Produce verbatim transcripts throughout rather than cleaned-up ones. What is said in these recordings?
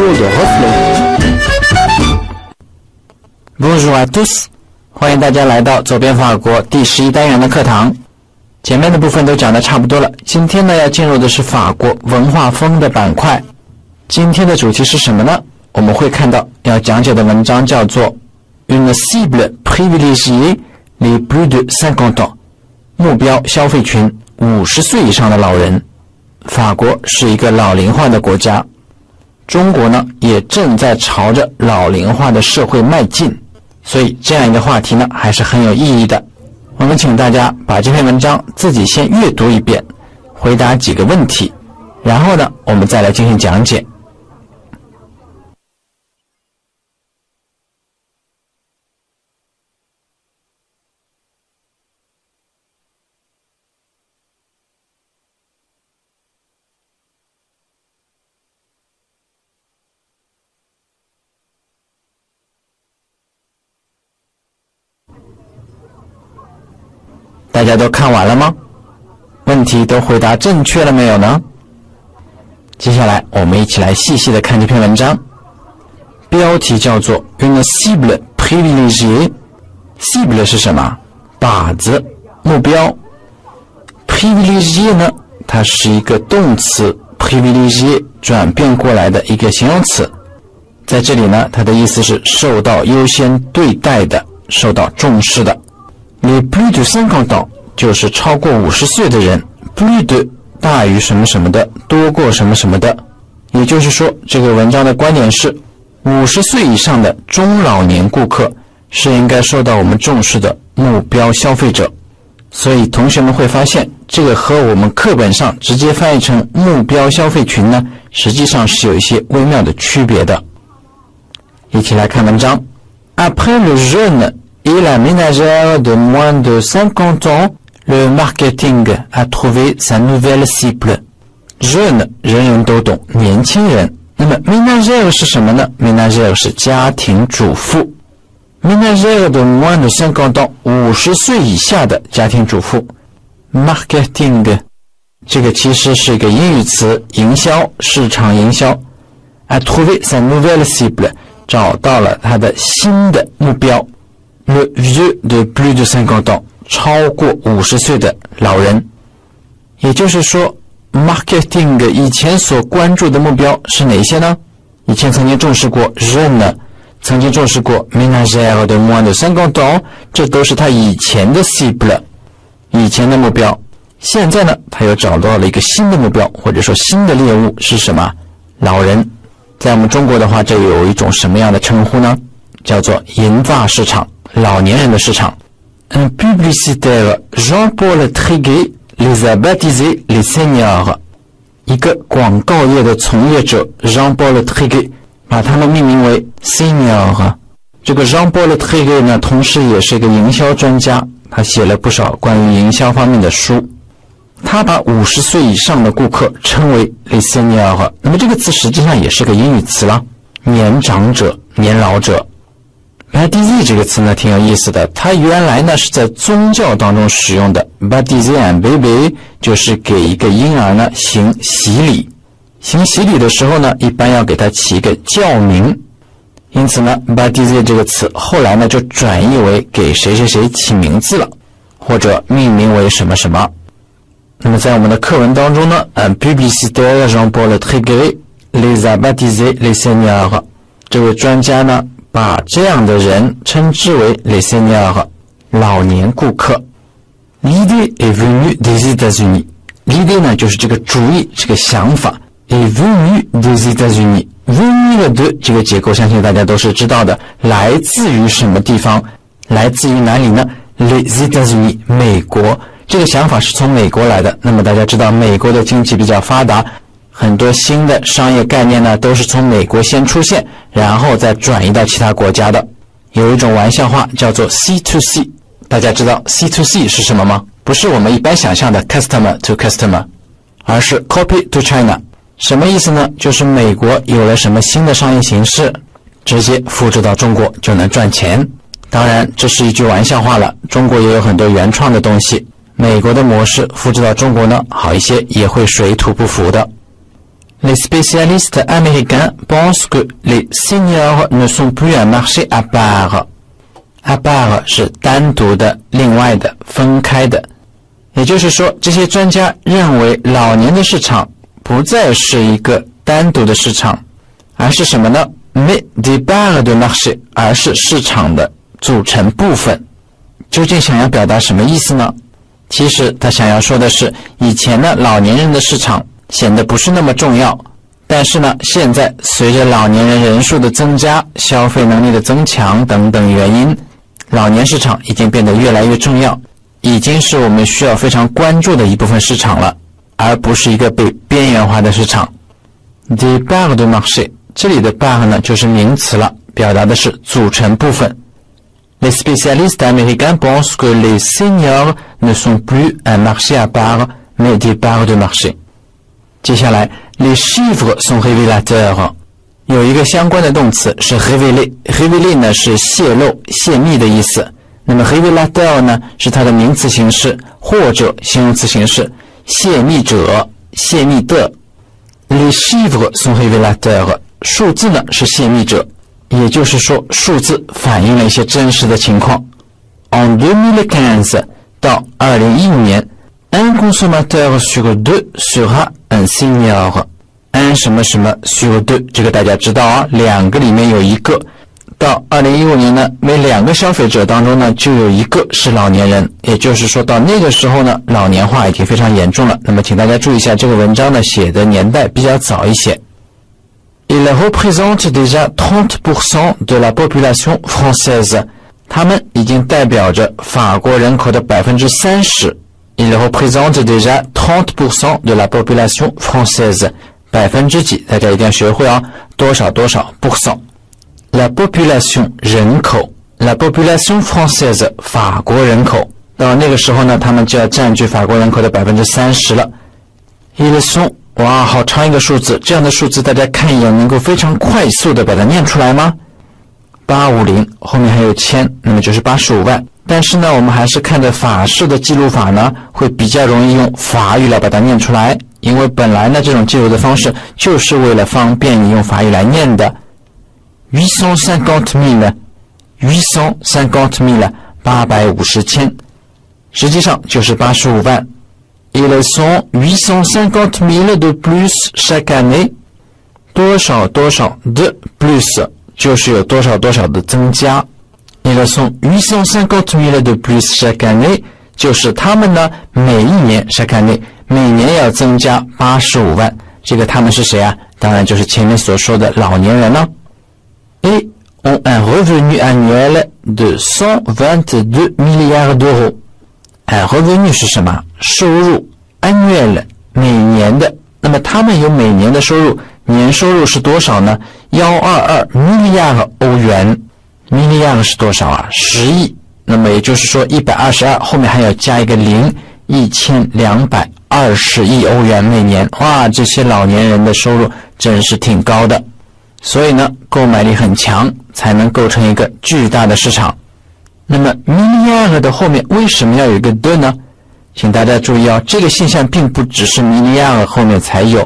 cours de reflet. Bonjour à tous， 欢迎大家来到走遍法国第十一单元的课堂。前面的部分都讲得差不多了，今天呢要进入的是法国文化风的板块。今天的主题是什么呢？我们会看到要讲解的文章叫做 Une cible privilégiée les plus de cinquante ans， 目标消费群五十岁以上的老人。法国是一个老龄化的国家，中国呢也正在朝着老龄化的社会迈进，所以这样一个话题呢还是很有意义的。我们请大家把这篇文章自己先阅读一遍，回答几个问题，然后呢我们再来进行讲解。大家都看完了吗？问题都回答正确了没有呢？接下来我们一起来细细的看这篇文章，标题叫做 Une cible privilégiée。 cible 是什么？靶子，目标。 privilégié 呢，它是一个动词 privilégié 转变过来的一个形容词，在这里呢它的意思是受到优先对待的，受到重视的。les plus de cinquante ans 就是超过五十岁的人， plus de 大于什么什么的，多过什么什么的。也就是说，这个文章的观点是五十岁以上的中老年顾客是应该受到我们重视的目标消费者。所以同学们会发现，这个和我们课本上直接翻译成目标消费群呢，实际上是有一些微妙的区别的。一起来看文章。 Après le jeune et la ménagère de moins de cinquante ans, le marketing a trouvé sa nouvelle cible. Jeune 人人都懂，年轻人。那么 ménagère 是什么呢？ ménagère 是家庭主妇。ménagère de moins de cinquante ans， 五十岁以下的家庭主妇。marketing 这个其实是一个英语词，营销，市场营销。a trouvé sa nouvelle cible， 找到了他的新的目标。Le vieux de plus de cinquante ans， 超过五十岁的老人。也就是说 marketing 以前所关注的目标是哪些呢？以前曾经重视过 jeune， 曾经重视过 ménagère de moins de cinquante ans， 这都是他以前的 cible， 以前的目标。现在呢他又找到了一个新的目标，或者说新的猎物是什么？老人。在我们中国的话，这有一种什么样的称呼呢？叫做银发市场，老年人的市场。 Un publicitaire Jean-Paul Triguet les a baptisés les seniors。 一个广告业的从业者 Jean-Paul Triguet 把他们命名为 senior。 这个 Jean-Paul Triguet 呢，同时也是一个营销专家，他写了不少关于营销方面的书。他把五十岁以上的顾客称为 les seniors。 那么这个词实际上也是个英语词了，年长者，年老者。baptiser 这个词呢挺有意思的，它原来呢是在宗教当中使用的。baptiser un bébé 就是给一个婴儿呢行洗礼，行洗礼的时候呢一般要给他起一个教名，因此呢 baptiser 这个词后来呢就转译为给谁谁谁起名字了，或者命名为什么什么。那么在我们的课文当中呢 un publicitaire Jean-Paul Triguet les a baptisés les seniors， 这位专家呢把这样的人称之为 les seniors， 老年顾客。 L'idée est venue des États-Unis。 L'idée 呢就是这个主意，这个想法 est venue des États-Unis。 venue de 这个结构相信大家都是知道的，来自于什么地方？来自于哪里呢？ les États-Unis， 美国。这个想法是从美国来的。那么大家知道美国的经济比较发达，很多新的商业概念呢都是从美国先出现，然后再转移到其他国家的。有一种玩笑话叫做 C to C， 大家知道 C to C 是什么吗？不是我们一般想象的 customer to customer， 而是 copy to China。 什么意思呢？就是美国有了什么新的商业形式，直接复制到中国就能赚钱。当然这是一句玩笑话了，中国也有很多原创的东西，美国的模式复制到中国呢好一些，也会水土不服的。 Les spécialistes américains pensent que les seniors ne sont plus un marché à part. À part 是单独的、另外的、分开的。也就是说，这些专家认为老年的市场不再是一个单独的市场，而是什么呢？ Mais des parts de marché， 而是市场的组成部分。究竟想要表达什么意思呢？其实他想要说的是，以前呢，老年人的市场显得不是那么重要，但是呢，现在随着老年人人数的增加、消费能力的增强等等原因，老年市场已经变得越来越重要，已经是我们需要非常关注的一部分市场了，而不是一个被边缘化的市场。Des parts de marché， 这里的 part 呢就是名词了，表达的是组成部分。Les spécialistes américains pensent que les seniors ne sont plus un marché à part, mais des parts de marché. 接下来 les chiffres sont révélateurs， 有一个相关的动词是 révéler，révéler 呢是泄露、泄密的意思，那么 révélateur 呢是它的名词形式或者形容词形式，泄密者、泄密的。Les chiffres sont révélateurs， 数字呢是泄密者，也就是说数字反映了一些真实的情况。En deux mille quinze， 到二零一五年 un consommateur sur deux sera un senior。 un 什么什么 sur deux， 这个大家知道啊，两个里面有一个。到二零一五年呢，每两个消费者当中呢就有一个是老年人，也就是说到那个时候呢，老年化已经非常严重了。那么请大家注意一下，这个文章呢写的年代比较早一些。Il représente déjà trente pour cent de la population française， 他们已经代表着法国人口的 百分之三十。 Il représente déjà trente pour cent de la population française， 百分之几大家一定要学会啊，多少多少 pourcent。La population 人口 La population française 法国人口，到那个时候呢，他们就要占据法国人口的 百分之三十 了。Ils sont， 哇，好长一个数字，这样的数字大家看一眼能够非常快速的把它念出来吗？八五零后面还有千，那么就是八十五万。但是呢，我们还是看着法式的记录法呢，会比较容易用法语来把它念出来，因为本来呢这种记录的方式就是为了方便你用法语来念的。huit cent cinquante mille， huit cent cinquante mille， 八百五十千，实际上就是八十五万。Ils sont huit cent cinquante mille de plus chaque année， 多少多少的 plus 就是有多少多少的增加。Ils sont huit cent cinquante mille de plus chaque année， 就是他们呢每一年 chaque année 每年要增加八十五万。这个他们是谁啊？当然就是前面所说的老年人了。Et ont un revenu annuel de cent vingt-deux milliards d'euros。 un revenu 是什么？收入 annuel 每年的，那么他们有每年的收入，年收入是多少呢？一百二十二 milliard 欧元。 milliard 是多少啊？十亿。那么也就是说一百二十二后面还要加一个零，一千两百二十亿欧元每年。哇，这些老年人的收入真是挺高的。所以呢，购买力很强，才能构成一个巨大的市场。那么 milliard 的后面为什么要有一个的呢？请大家注意啊，这个现象并不只是 milliard 后面才有，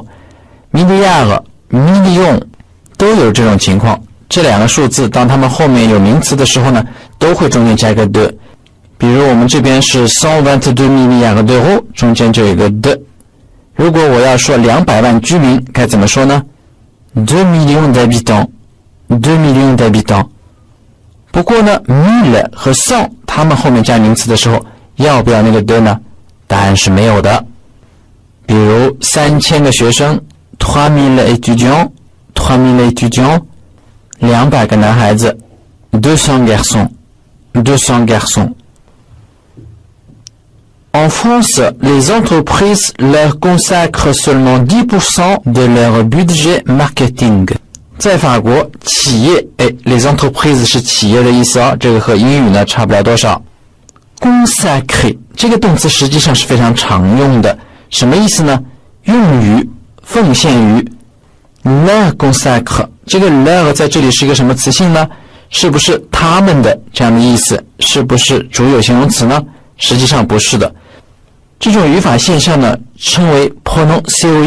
milliard、million 都有这种情况。这两个数字当它们后面有名词的时候呢，都会中间加一个的。比如我们这边是cent vingt-deux milliards d'euros， 中间就有一个的。如果我要说两百万居民该怎么说呢？deux millions d'habitants， deux millions d'habitants。 不过呢 mille 和cent 它们后面加名词的时候要不要那个的呢？答案是没有的。比如三千个学生 trois mille étudiants， trois mille étudiants。 两百个男孩子 deux cents garçons， deux cents garçons。 En France, les entreprises leur consacrent seulement dix pour cent de leur budget marketing。 在法国，企业，哎 les entreprises 是企业的意思哦，这个和英语呢差不了多少。consacrer 这个动词实际上是非常常用的，什么意思呢？用于，奉献于。leur consacre 这个 leur 在这里是一个什么词性呢？是不是他们的这样的意思？是不是主有形容词呢？实际上不是的。这种语法现象呢，称为 pronom C O E，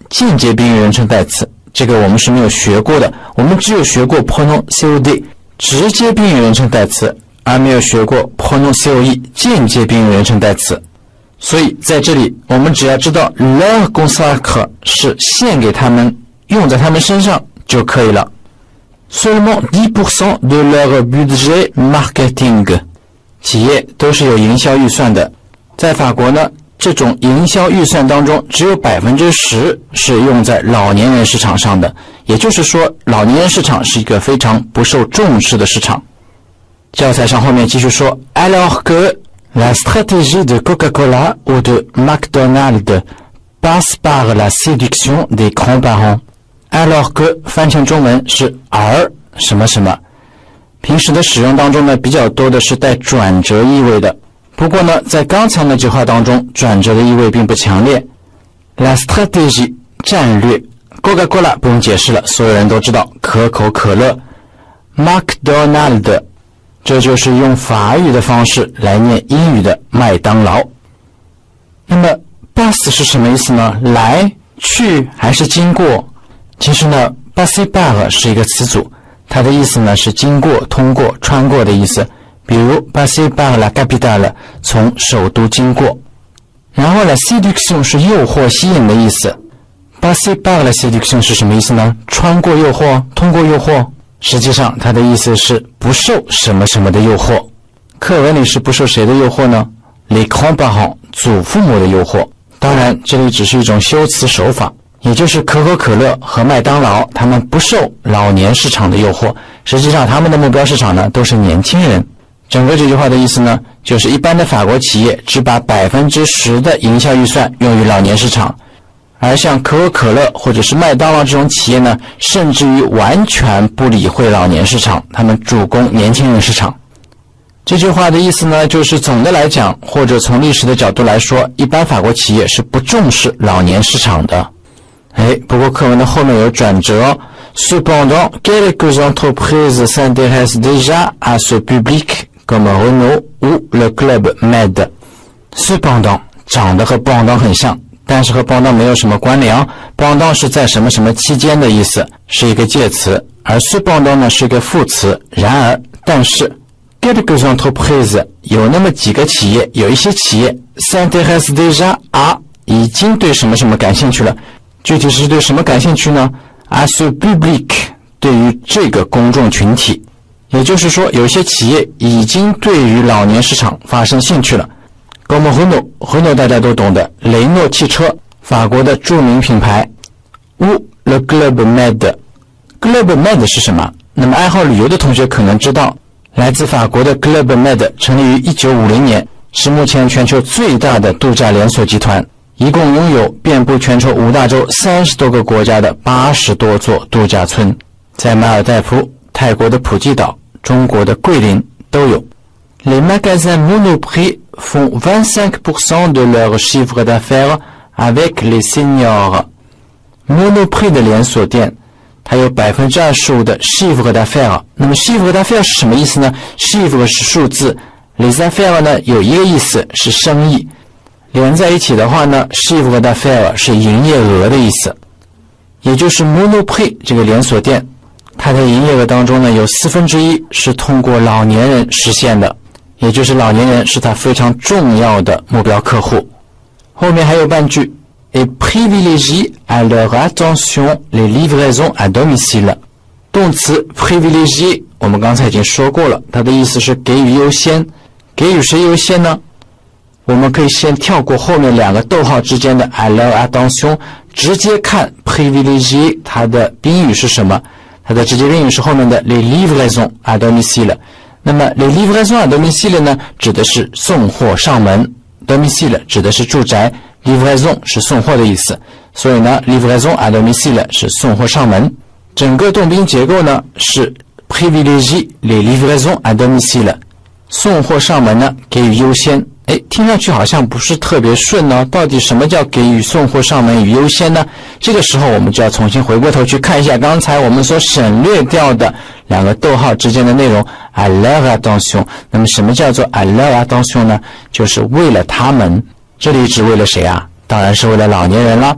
间接宾语人称代词，这个我们是没有学过的，我们只有学过 pronom C O D 直接宾语人称代词，而没有学过 pronom C O E 间接宾语人称代词。所以在这里我们只要知道 leur consacre 是献给他们，用在他们身上就可以了。Seulement dix pour cent de leur budget marketing， 企业都是有营销预算的，在法国呢，这种营销预算当中只有 百分之十 是用在老年人市场上的，也就是说老年人市场是一个非常不受重视的市场。教材上后面继续说 Alors que la stratégie de Coca-Cola ou de McDonald's passe par la séduction des grands-parents。 Alors que 翻成中文是而什么什么，平时的使用当中呢，比较多的是带转折意味的。不过呢，在刚才那句话当中，转折的意味并不强烈。La stratégie 战略 ，Coca-Cola 不用解释了，所有人都知道可口可乐。McDonald's 这就是用法语的方式来念英语的麦当劳。那么 pass 是什么意思呢？来、去还是经过？其实呢 passer par 是一个词组，它的意思呢是经过、通过、穿过的意思。比如 passer par la capitale 从首都经过。然后呢 séduction 是诱惑、吸引的意思。passer par la séduction 是什么意思呢？穿过诱惑，通过诱惑。实际上它的意思是不受什么什么的诱惑。课文里是不受谁的诱惑呢？ les grands-parents 祖父母的诱惑。当然这里只是一种修辞手法，也就是可口可乐和麦当劳他们不受老年市场的诱惑，实际上他们的目标市场呢都是年轻人。整个这句话的意思呢，就是一般的法国企业只把 百分之十 的营销预算用于老年市场，而像可口可乐或者是麦当劳这种企业呢，甚至于完全不理会老年市场，他们主攻年轻人市场。这句话的意思呢，就是总的来讲，或者从历史的角度来说，一般法国企业是不重视老年市场的。哎，不过课文的后面有转折。Cependant, quelques entreprises s'intéressent déjà à ce public, comme Renault ou le Club Med. Cependant 长得和 pendant 很像，但是和 pendant 没有什么关联。pendant 是在什么什么期间的意思，是一个介词，而 cependant 呢是一个副词。然而，但是 quelques entreprises 有那么几个企业，有一些企业 s'intéressent déjà à 已经对什么什么感兴趣了。具体是对什么感兴趣呢？ à ce public 对于这个公众群体，也就是说有些企业已经对于老年市场发生兴趣了。comme Renault Renault 大家都懂的，雷诺汽车，法国的著名品牌。ou le Club Med Club Med 是什么？那么爱好旅游的同学可能知道，来自法国的 Club Med 成立于一九五零年，是目前全球最大的度假连锁集团，一共拥有遍布全球五大洲三十多个国家的八十多座度假村，在马尔代夫、泰国的普吉岛、中国的桂林都有。Les magasins Monoprix font vingt-cinq pour cent de leur chiffre d'affaires avec les seniors. Monoprix 的连锁店，它有 百分之二十五 的 chiffre d'affaires。那么 chiffre d'affaires 是什么意思呢？ chiffre 是数字， les affaires 呢有一个意思是生意，连在一起的话呢 chiffre d'affaires 是营业额的意思。也就是 Monoprix 这个连锁店，它的营业额当中呢有四分之一是通过老年人实现的，也就是老年人是它非常重要的目标客户。后面还有半句 et privilégie à leur attention les livraisons à domicile。 动词 privilégier 我们刚才已经说过了，它的意思是给予优先。给予谁优先呢？我们可以先跳过后面两个逗号之间的 à leur attention， 直接看 privilégier 它的宾语是什么。它的直接宾语是后面的 les livraisons à domicile。 那么 les livraisons à domicile 呢，指的是送货上门， domicile 指的是住宅， livraison 是送货的意思，所以呢 livraison à domicile 是送货上门。整个动宾结构呢是 privilégie les livraisons à domicile， 送货上门呢给予优先。哎，听上去好像不是特别顺呢，到底什么叫给予送货上门与优先呢？这个时候我们就要重新回过头去看一下刚才我们所省略掉的两个逗号之间的内容 à leur attention。 那么什么叫做 à leur attention 呢？就是为了他们，这里指为了谁啊？当然是为了老年人了。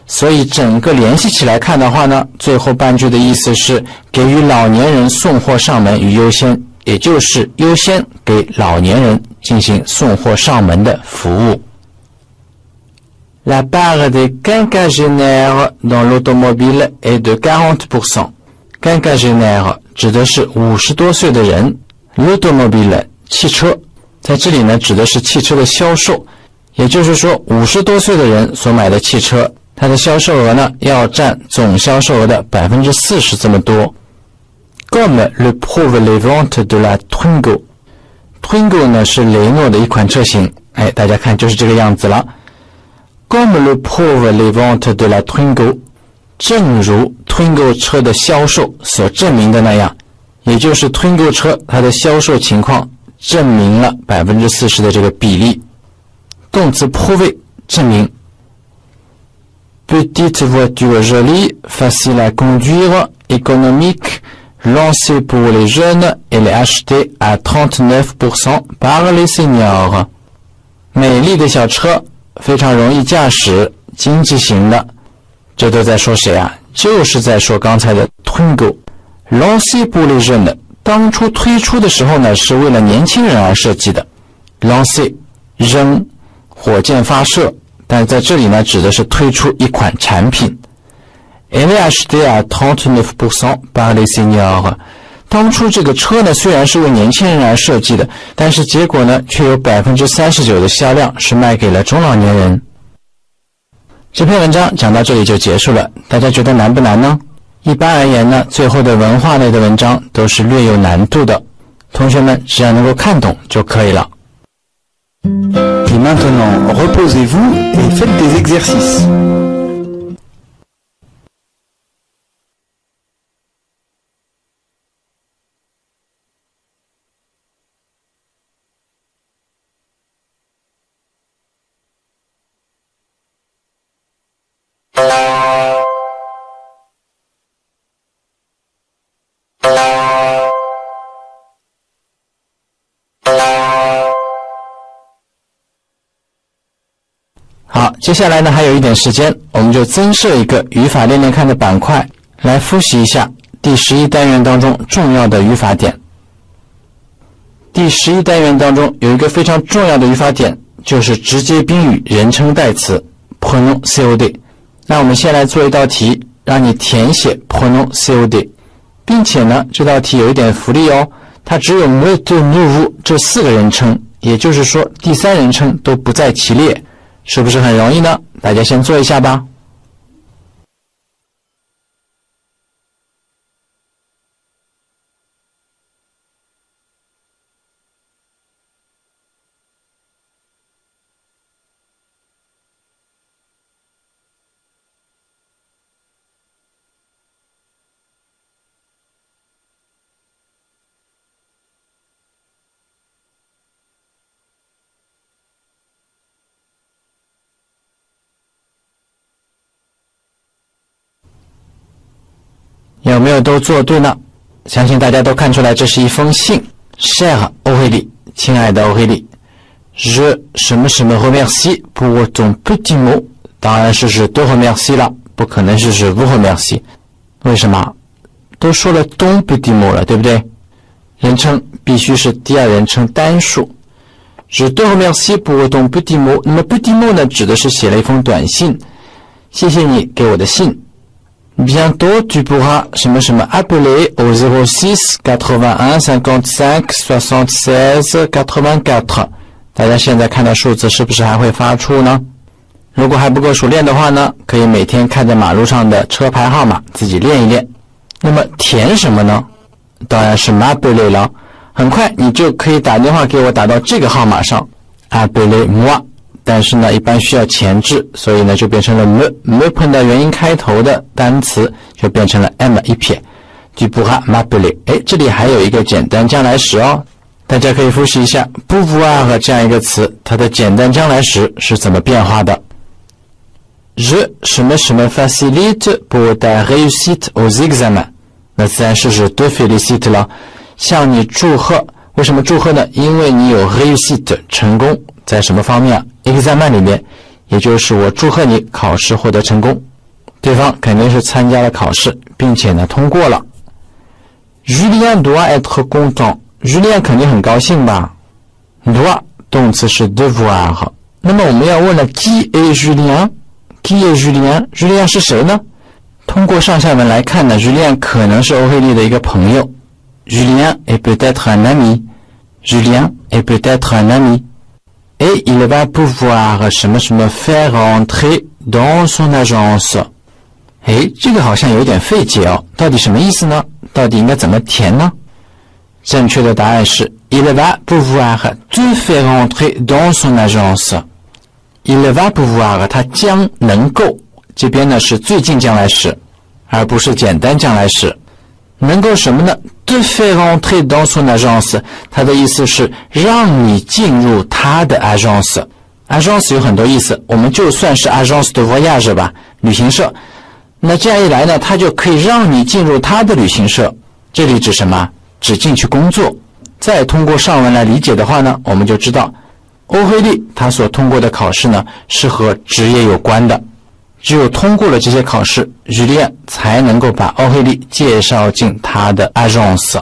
所以整个联系起来看的话呢，最后半句的意思是给予老年人送货上门与优先，也就是优先给老年人进行送货上门的服务。La part des quinquagénaires dans l'automobile est de quarante pour cent. Quinquagénaire 指的是五十多岁的人 ，l'automobile 汽车，在这里呢指的是汽车的销售，也就是说五十多岁的人所买的汽车，它的销售额呢要占总销售额的 百分之四十 这么多。Comme le prouvent les ventes de la Twingo。Twingo 呢是雷诺的一款车型，哎，大家看就是这个样子了。Comme le prouvent les ventes de la Twingo， 正如 Twingo 车的销售所证明的那样，也就是 Twingo 车它的销售情况证明了 百分之四十 的这个比例。动词 prouver 证明。Petite voiture jolie, facile à conduire, économique, lancée pour les jeunes, elle est achetée à trente-neuf pour cent par les seniors。 美丽的小车非常容易驾驶，经济型的，这都在说谁啊？就是在说刚才的 Twingo。Lancé pour les jeunes， 当初推出的时候呢，是为了年轻人而设计的。Lancé 扔，火箭发射，但在这里呢，指的是推出一款产品。Elle est achetée à trente-neuf pour cent par les seniors。当初这个车呢，虽然是为年轻人而设计的，但是结果呢，却有 百分之三十九 的销量是卖给了中老年人。这篇文章讲到这里就结束了，大家觉得难不难呢？一般而言呢，最后的文化类的文章都是略有难度的，同学们只要能够看懂就可以了。 Et maintenant, reposez-vous et faites des exercices. Thank 好，接下来呢还有一点时间，我们就增设一个语法练练看的板块，来复习一下第十一单元当中重要的语法点。第十一单元当中有一个非常重要的语法点，就是直接宾语人称代词 pronom C O D。那我们先来做一道题，让你填写 pronom C O D， 并且呢这道题有一点福利哦，它只有 me de nous 这四个人称，也就是说第三人称都不在其列。是不是很容易呢？大家先做一下吧。有没有都做对呢？相信大家都看出来，这是一封信。Cher Aurélie， 亲爱的 Aurélie，je 什么什么 remercie pour ton petit mot， 当然是是 te remercie 了，不可能是是 vous remercie。为什么？都说了 ton petit mot 了，对不对？人称必须是第二人称单数。Je te remercie pour ton petit mot， 那么 petit mot 呢，指的是写了一封短信，谢谢你给我的信。Bientôt tu pourras 什么什么 appeler au zéro six quatre-vingt-un cinquante-cinq soixante-seize quatre-vingt-quatre。大家现在看到数字是不是还会发出呢？如果还不够熟练的话呢，可以每天看着马路上的车牌号码自己练一练。那么填什么呢？当然是 m'appeler 了。很快你就可以打电话给我，打到这个号码上 appeler moi。但是呢一般需要前置，所以呢就变成了 me me 碰到元音开头的单词就变成了 m 一撇 tu pourras m'appeler。 哎，这里还有一个简单将来时哦，大家可以复习一下 pouvoir 这样一个词，它的简单将来时是怎么变化的。 Je 什么什么 facilite pour ta réussite aux examens， 那自然是是 te félicite 了，向你祝贺。为什么祝贺呢？因为你有 réussite 成功，在什么方面啊？ examen 里面，也就是我祝贺你考试获得成功。 对方肯定是参加了考试，并且呢通过了。Julien doit être content。Julien 肯定很高兴吧 ？doit 动词是 devoir。那么我们要问了 qui est Julien？Qui est Julien？Julien 是谁呢？通过上下文来看呢 ，Julien 可能是欧黑利的一个朋友。Julien est peut-être un ami。Julien est peut-être un ami。Et il va pouvoir 什么什么 faire entrer dans son agence。哎，这个好像有点费解哦，到底什么意思呢？到底应该怎么填呢？正确的答案是 il va pouvoir te faire entrer dans son agence。il va pouvoir 它将能够，这边呢是最近将来时，而不是简单将来时。能够什么呢 te faire entrer dans son agence 它的意思是让你进入他的 agence。agence 有很多意思，我们就算是 agence de voyage 吧，旅行社，那这样一来呢，它就可以让你进入他的旅行社。这里指什么？指进去工作。再通过上文来理解的话呢，我们就知道欧黑利他所通过的考试呢是和职业有关的，只有通过了这些考试 Julien 才能够把欧黑利介绍进他的 agence。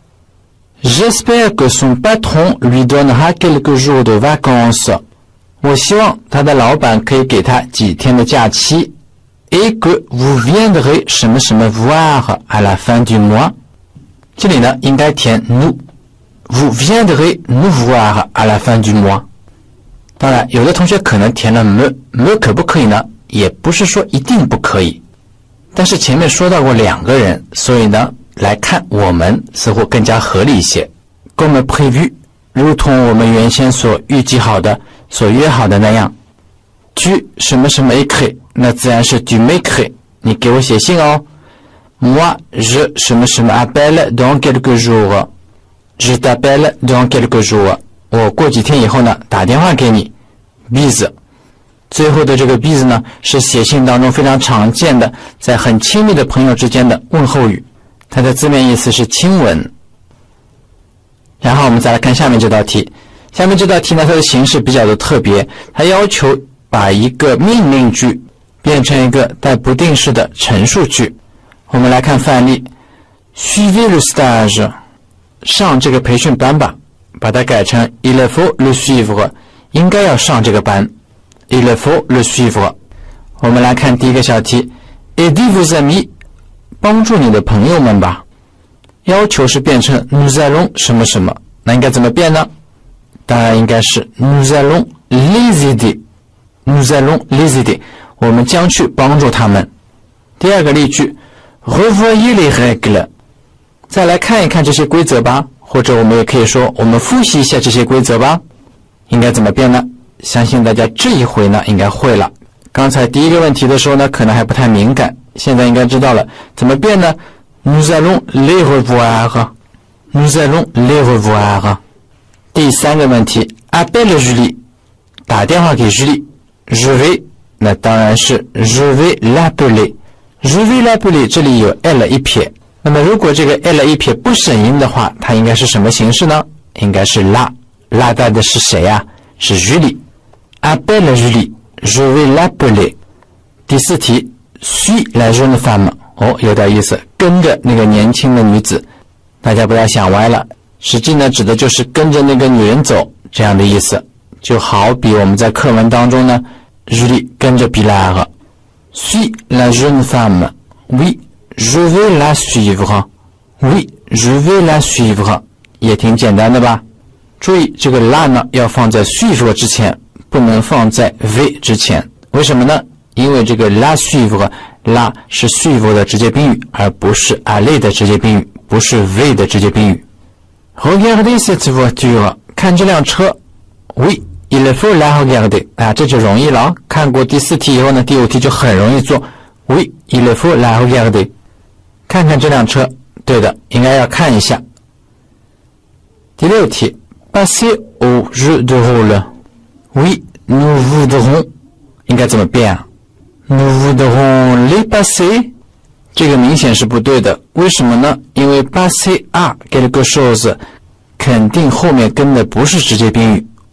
J'espère que son patron lui donnera quelques jours de vacances。 我希望他的老板可以给他几天的假期。 Et que vous viendrez 什么什么 voir à la fin du mois。 这里呢应该填 nous。Vous viendrez nous voir à la fin du mois。 当然有的同学可能填了 me me 可不可以呢？也不是说一定不可以，但是前面说到过两个人，所以呢来看我们似乎更加合理一些。Comme prévu， 如同我们原先所预计好的所约好的那样。tu 什么什么 écrit， 那自然是 tu m'écris， 你给我写信哦。Moi je 什么什么 appelle dans quelques jours， je t'appelle dans quelques jours， 我过几天以后呢打电话给你。bise， 最后的这个 bise 呢是写信当中非常常见的，在很亲密的朋友之间的问候语，它的字面意思是亲吻。然后我们再来看下面这道题，下面这道题呢它的形式比较的特别，它要求把一个命令句变成一个带不定式的陈述句。我们来看范例 suivez le stage， 上这个培训班吧，把它改成 il faut le suivre， 应该要上这个班 il faut le suivre。 我们来看第一个小题 aidez vos amis， 帮助你的朋友们吧，要求是变成 nous allons 什么什么，那应该怎么变呢？当然应该是 nous allons les aider， nous allons les aider， 我们将去帮助他们。第二个例句 revoyez les règles， 再来看一看这些规则吧，或者我们也可以说我们复习一下这些规则吧。应该怎么变呢？相信大家这一回呢应该会了。刚才第一个问题的时候呢可能还不太敏感，现在应该知道了怎么变呢？ nous allons les revoir， nous allons les revoir。 第三个问题 appelle Julie， 打电话给 Julie， je vais 那当然是 je vais l'appeler， je vais l'appeler 这里有 l 一撇，那么如果这个 l 一撇不省音的话，它应该是什么形式呢？应该是拉，拉带的是谁啊？是 Julie， appelle Julie， je vais l'appeler。 第四题 suis la jeune femme， 哦，有点意思，跟着那个年轻的女子，大家不要想歪了，实际呢指的就是跟着那个女人走这样的意思。就好比我们在课文当中呢 Julie 跟着 Pilar， suis la jeune femme， oui je vais la suivre， oui je vais la suivre， 也挺简单的吧。注意这个 la 呢要放在 suivre 之前，不能放在 v 之前，为什么呢？因为这个 la suivre， la 是 suivre 的直接宾语，而不是 aller 的直接宾语，不是 v 的直接宾语。Regardez cette voiture， 看这辆车 oui il faut la regarder， 啊，这就容易了，看过第四题以后呢，第五题就很容易做 oui il faut la regarder， 看看这辆车，对的，应该要看一下。第六题 passer au jeu de rôle， oui nous voudrons， 应该怎么变啊？ nous voudrons les passer， 这个明显是不对的，为什么呢？因为 passer à quelque chose 肯定后面跟的不是直接宾语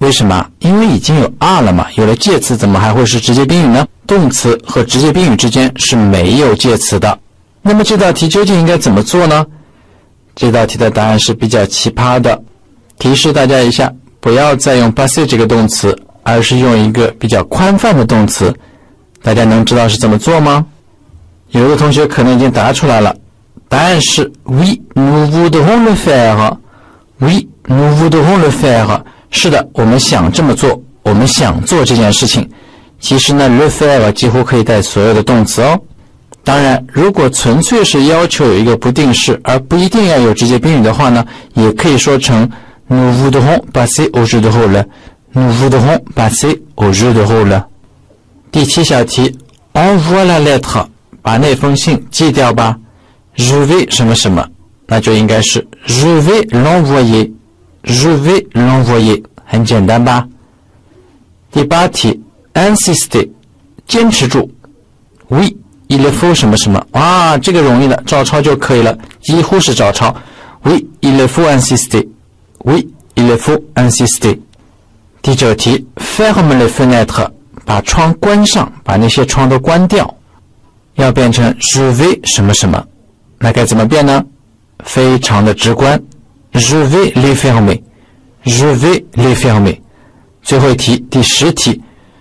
为什么？因为已经有 are 了嘛，有了介词怎么还会是直接宾语呢？动词和直接宾语之间是没有介词的。那么这道题究竟应该怎么做呢？这道题的答案是比较奇葩的。提示大家一下，不要再用 passer 这个动词，而是用一个比较宽泛的动词。大家能知道是怎么做吗？有的同学可能已经答出来了，答案是 Oui, nous voudrons le faire. Oui, nous voudrons le faire. 是的，我们想这么做，我们想做这件事情。其实呢 le faire 几乎可以带所有的动词哦。当然，如果纯粹是要求有一个不定式，而不一定要有直接宾语的话呢，也可以说成 Nous voudrons passer au jeu de rôle. Nous voudrons passer au jeu de rôle. 第七小题 Envoie la lettre. 把那封信寄掉吧。Je vais 什么什么，那就应该是 Je vais l'envoyer. Je vais l'envoyer. 很简单吧。第八题 Insister. 坚持住。Oui, il faut 什么什么。哇，这个容易了，照抄就可以了，几乎是照抄。Oui, il faut insister. Oui, il faut insister. 第九题 Ferme les fenêtres. 把窗关上，把那些窗都关掉。要变成 Je vais 什么什么，那该怎么变呢？非常的直观 Je vais les fermer. Je vais les fermer. 最后一题，第十题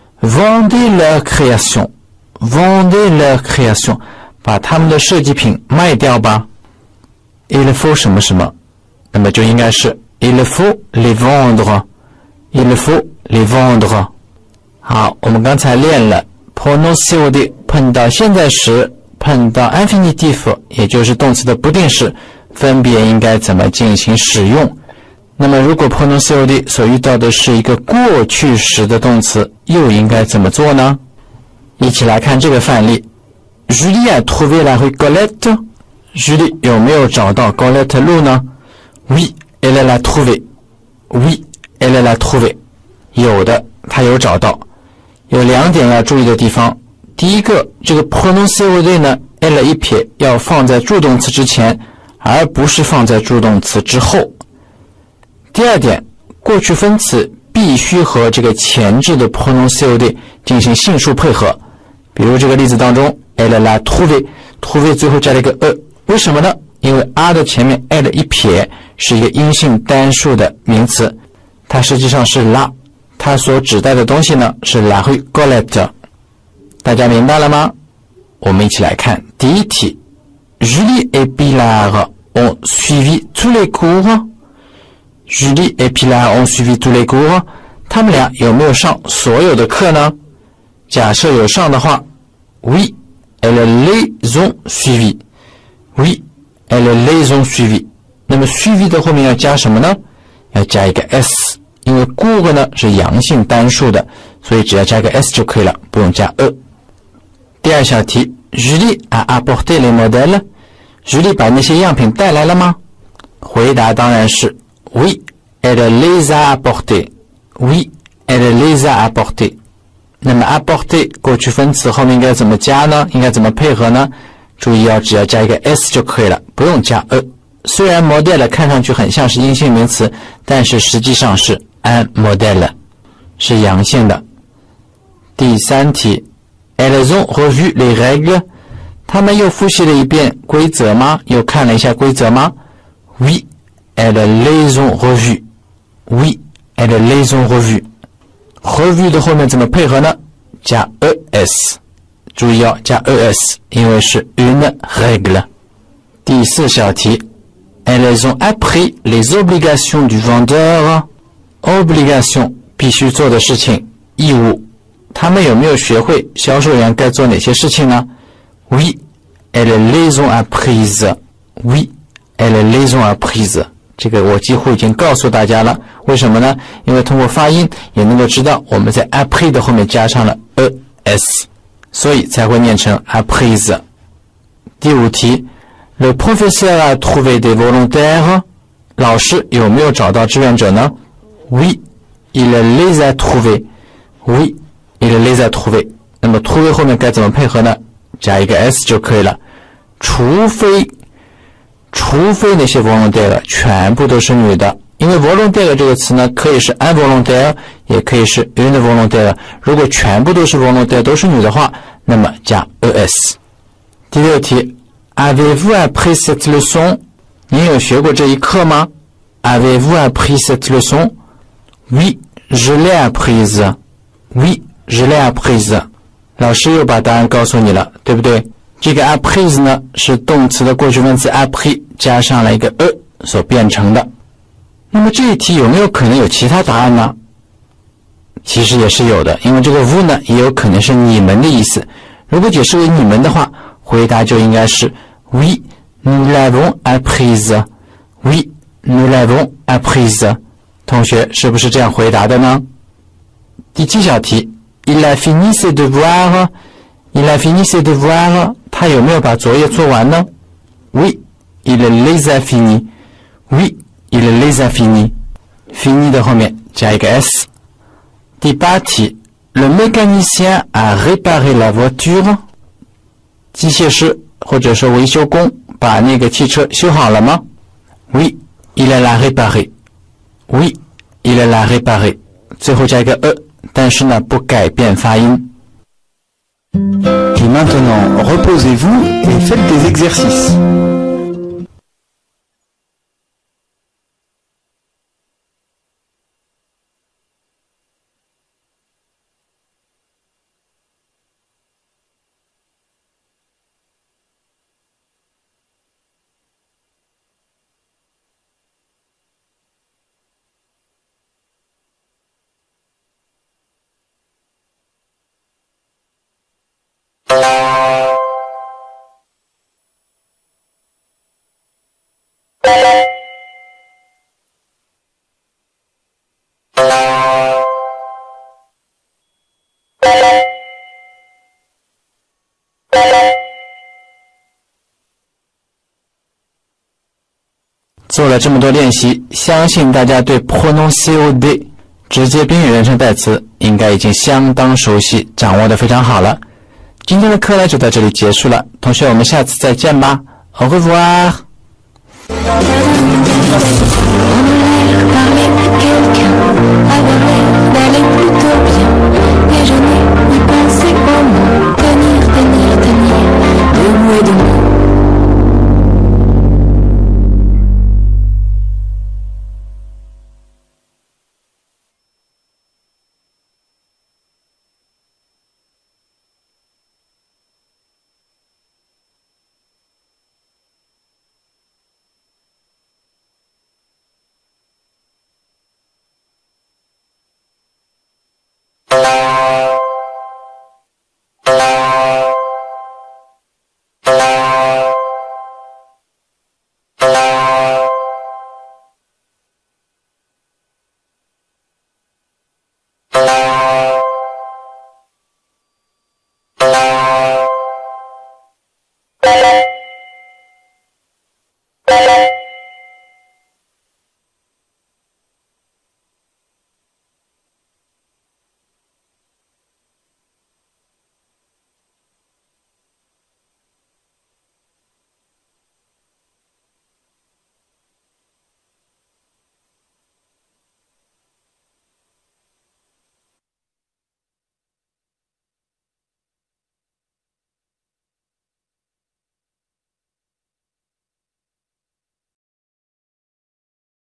Vendez leur création. Vendez leur création. 把他们的设计品卖掉吧。Il faut 什么什么，那么就应该是 Il faut les vendre. Il faut les vendre. 好，我们刚才练了 prononcé 碰到现在时，碰到 infinitive 也就是动词的不定式，分别应该怎么进行使用。那么如果 prononcé 所遇到的是一个过去时的动词，又应该怎么做呢？一起来看这个范例。Julie a trouvé la rue Colette. Julie 有没有找到 Colette 路呢？ Oui, elle l'a trouvé. Oui, elle l'a trouvé. 有的，她有找到。有两点要注意的地方。第一个，这个 prononcé 呢 ，l 一撇要放在助动词之前，而不是放在助动词之后。第二点，过去分词必须和这个前置的 prononcé 进行性数配合。比如这个例子当中 ，elle l'a trouvé， trouvé 最后加了一个 e， 为什么呢？因为 a 的前面 l 一撇是一个阴性单数的名词，它实际上是 la。它所指代的东西呢是 la rue Colette， 大家明白了吗？我们一起来看第一题 Julie et Pilar ont suivi tous les cours. Julie et Pilar ont suivi tous les cours. 他们俩有没有上所有的课呢？假设有上的话 Oui, elles les ont suivis. Oui, elles les ont suivis. 那么 suivi 的后面要加什么呢？要加一个 s，因为 cours 呢是阳性单数的，所以只要加个 s 就可以了，不用加 e。第二小题 Julie a apporté les modèles. Julie 把那些样品带来了吗？回答当然是 Oui, elle les a apportés. Oui, elle les a apportés. 那么 apporté 过去分词后面应该怎么加呢？应该怎么配合呢？注意要只要加一个 s 就可以了，不用加 e。虽然 modèle 看上去很像是阴性名词，但是实际上是 un modèle， 是阳性的。第三题 Elles ont revu les règles. 他们又复习了一遍规则吗？又看了一下规则吗？ Oui, elles les ont revues. Oui, elles les ont revues. Revu 的后面怎么配合呢？加 es。注意要加 es， 因为是 une règle。第四小题Elles ont appris les obligations du vendeur. Obligation 必须做的事情，义务。他们有没有学会销售员该做哪些事情呢？ Oui, elles les ont apprises. Oui, elles les ont apprises. 这个我几乎已经告诉大家了，为什么呢？因为通过发音也能够知道我们在 appris 的后面加上了 es， 所以才会念成 apprise。第五题Le professeur a trouvé des volontaires. 老师有没有找到志愿者呢？ Oui, il les a trouvés. Oui, il les a trouvés. 那么 trouvé 后面该怎么配合呢？加一个 s 就可以了。除非除非那些 volontaire 全部都是女的， 因为 volontaire 这个词呢，可以是 involontaire， 也可以是 une volontaire。如果全部都是 volontaire， 都是女的话，那么加 es。第六题 ，Avez-vous appris cette leçon？ 您有学过这一课吗 ？Avez-vous appris cette leçon？ Oui, je l'ai apprise. Oui, je l'ai apprise. 老师又把答案告诉你了，对不对？这个 apprise 呢，是动词的过去分词 appris 加上了一个 e 所变成的。那么这一题有没有可能有其他答案呢？其实也是有的，因为这个 vous 呢也有可能是你们的意思。如果解释为你们的话，回答就应该是 Oui, nous l'avons apprise. Oui, nous l'avons apprise. 同学是不是这样回答的呢？第七小题 Il a fini ses devoirs. Il a fini ses devoirs. 他有没有把作业做完呢？ Oui, il les a finis. Oui, il les a finis. Fini 的后面加一个 s。第八题 Le mécanicien a réparé la voiture. 机械师或者说维修工把那个汽车修好了吗？ Oui, il l'a réparé. Oui, il l'a réparé. 最后加一个 e， 但是呢不改变发音。 Et maintenant, reposez-vous et faites des exercices. 做了这么多练习，相信大家对 prononcé 直接宾语人称代词应该已经相当熟悉，掌握得非常好了。今天的课呢就到这里结束了，同学我们下次再见吧。Au revoir。 D'aller plutôt bien, et je n'y pensais pas moins.